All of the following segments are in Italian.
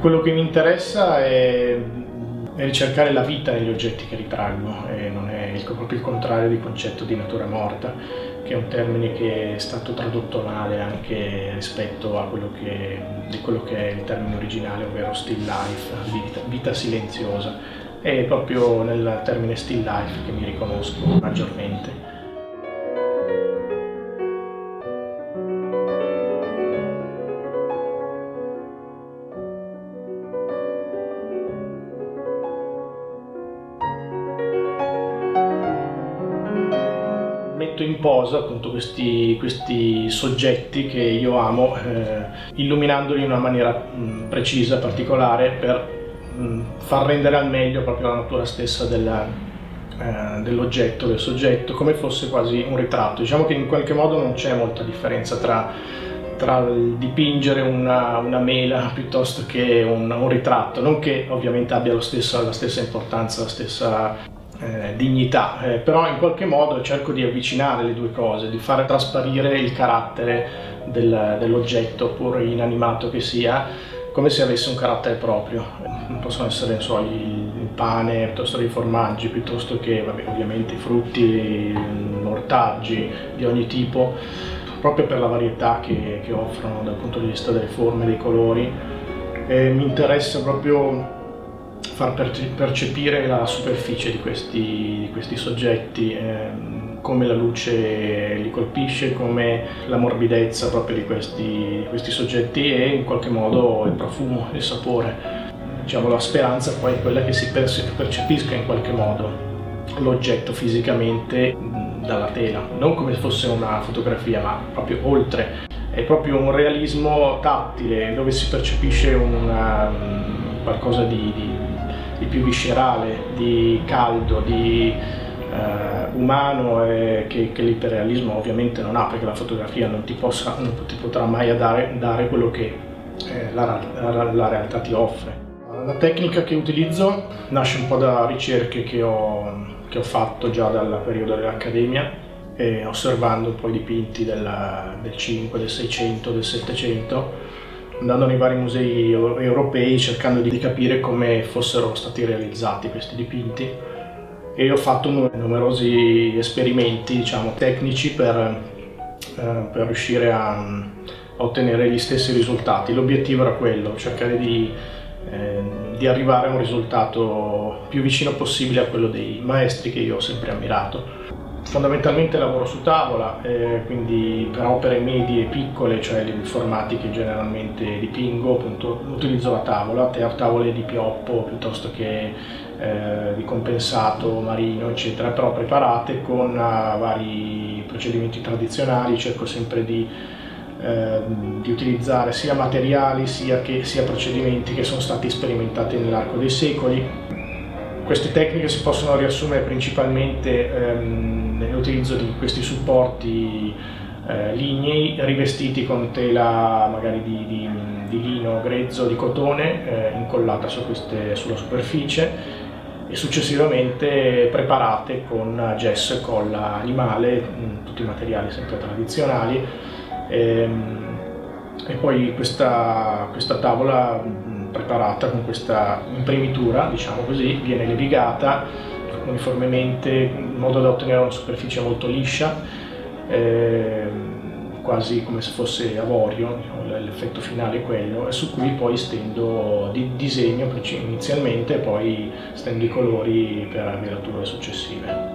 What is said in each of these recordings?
Quello che mi interessa è ricercare la vita negli oggetti che ritraggo, e non è proprio il contrario del concetto di natura morta, che è un termine che è stato tradotto male anche rispetto a quello che è il termine originale, ovvero still life, vita silenziosa. È proprio nel termine still life che mi riconosco maggiormente. Metto in posa appunto questi soggetti che io amo, illuminandoli in una maniera precisa, particolare, per far rendere al meglio proprio la natura stessa dell'oggetto, del soggetto, come fosse quasi un ritratto. Diciamo che in qualche modo non c'è molta differenza tra dipingere una mela piuttosto che un ritratto, non che ovviamente abbia la stessa importanza, la stessa dignità, però in qualche modo cerco di avvicinare le due cose, di fare trasparire il carattere dell'oggetto, pur inanimato che sia, come se avesse un carattere proprio. Possono essere, non so, il pane, piuttosto che i formaggi, piuttosto che ovviamente i frutti, ortaggi di ogni tipo, proprio per la varietà che offrono dal punto di vista delle forme, dei colori. Mi interessa proprio far percepire la superficie di questi soggetti, come la luce li colpisce, come la morbidezza proprio di questi soggetti, e in qualche modo il profumo, il sapore. Diciamo, la speranza poi è quella che si percepisca in qualche modo l'oggetto fisicamente dalla tela, non come se fosse una fotografia, ma proprio oltre. È proprio un realismo tattile, dove si percepisce qualcosa di più viscerale, di caldo, di umano, che l'iperrealismo ovviamente non ha, perché la fotografia non ti potrà mai dare quello che la realtà ti offre. La tecnica che utilizzo nasce un po' da ricerche che ho fatto già dal periodo dell'Accademia, osservando poi dipinti del 5, del 600, del 700, andando nei vari musei europei, cercando di capire come fossero stati realizzati questi dipinti, e ho fatto numerosi esperimenti, diciamo, tecnici per riuscire a ottenere gli stessi risultati. L'obiettivo era quello, cercare di arrivare a un risultato più vicino possibile a quello dei maestri che io ho sempre ammirato. Fondamentalmente lavoro su tavola, quindi per opere medie e piccole, cioè i formati che generalmente dipingo, appunto, utilizzo la tavola, tavole di pioppo piuttosto che di compensato marino, eccetera, però preparate con vari procedimenti tradizionali. Cerco sempre di utilizzare sia materiali sia procedimenti che sono stati sperimentati nell'arco dei secoli. Queste tecniche si possono riassumere principalmente nell'utilizzo di questi supporti lignei rivestiti con tela magari di lino grezzo, di cotone, incollata sulla superficie, e successivamente preparate con gesso e colla animale, tutti i materiali sempre tradizionali. E poi questa tavola preparata con questa imprimitura, diciamo così, viene levigata uniformemente in modo da ottenere una superficie molto liscia, quasi come se fosse avorio, diciamo, l'effetto finale è quello, e su cui poi stendo disegno inizialmente, e poi stendo i colori per velature successive.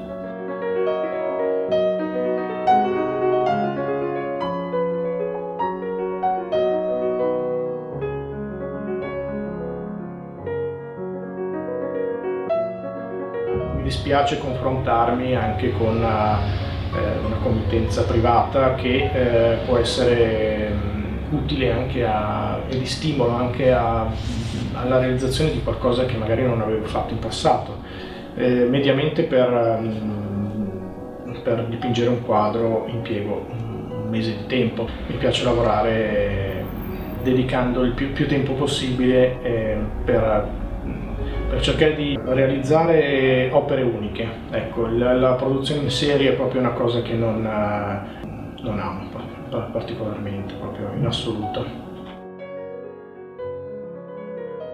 Mi dispiace confrontarmi anche con una committenza privata che può essere utile anche e di stimolo anche alla realizzazione di qualcosa che magari non avevo fatto in passato. Mediamente per dipingere un quadro impiego un mese di tempo. Mi piace lavorare dedicando il più tempo possibile per cercare di realizzare opere uniche. Ecco, la produzione in serie è proprio una cosa che non amo particolarmente, proprio in assoluto.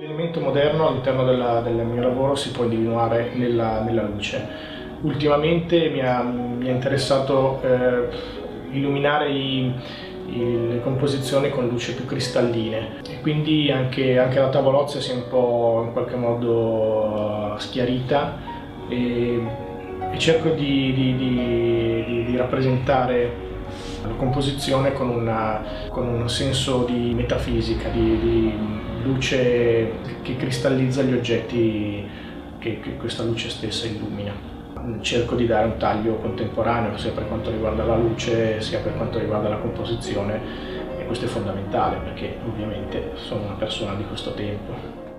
L'elemento moderno all'interno del mio lavoro si può individuare nella luce. Ultimamente mi ha interessato illuminare le composizioni con luci più cristalline e quindi anche la tavolozza si è un po' in qualche modo schiarita e cerco di rappresentare la composizione con un senso di metafisica, di luce che cristallizza gli oggetti che questa luce stessa illumina. Cerco di dare un taglio contemporaneo sia per quanto riguarda la luce sia per quanto riguarda la composizione, e questo è fondamentale perché ovviamente sono una persona di questo tempo.